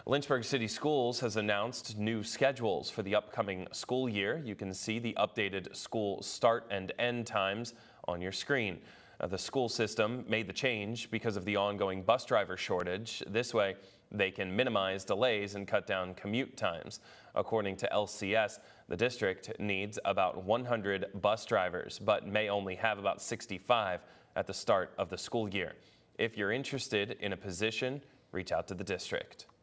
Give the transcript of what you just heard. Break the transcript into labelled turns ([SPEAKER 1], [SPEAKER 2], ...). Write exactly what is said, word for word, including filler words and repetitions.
[SPEAKER 1] Lynchburg City Schools has announced new schedules for the upcoming school year. You can see the updated school start and end times on your screen. Uh, the school system made the change because of the ongoing bus driver shortage. This way, they can minimize delays and cut down commute times. According to L C S, the district needs about one hundred bus drivers, but may only have about sixty-five at the start of the school year. If you're interested in a position, reach out to the district.